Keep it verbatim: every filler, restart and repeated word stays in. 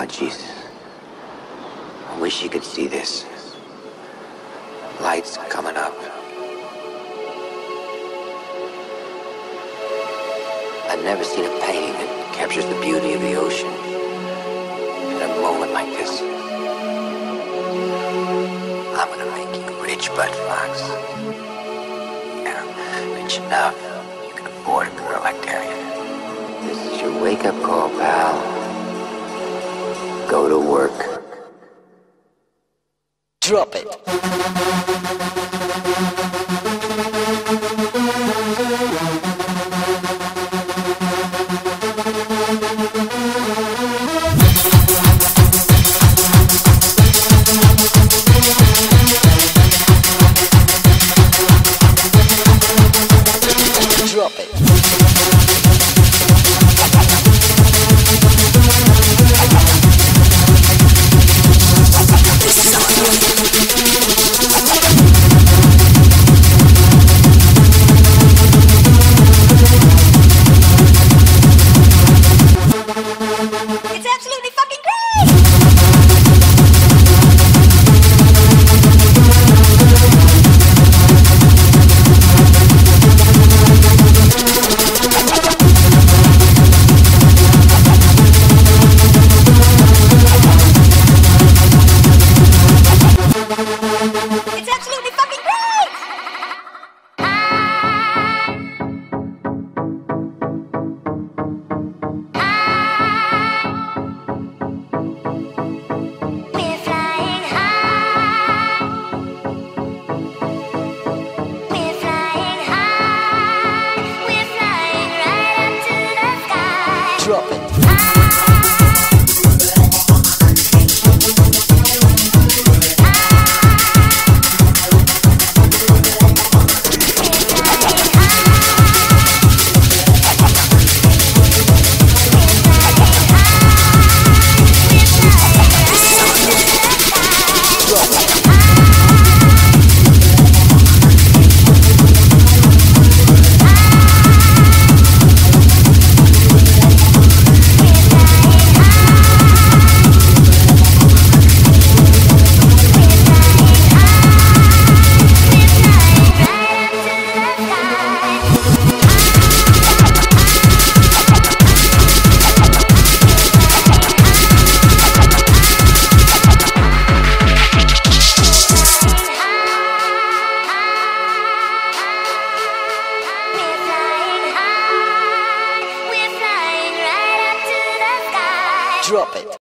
Jesus. I wish you could see this. Lights coming up. I've never seen a painting that captures the beauty of the ocean in a moment like this. I'm gonna make you rich, Bud Fox. Yeah, rich enough you can afford a girl like Darian. This is your wake-up call, pal. Go to work. Drop it.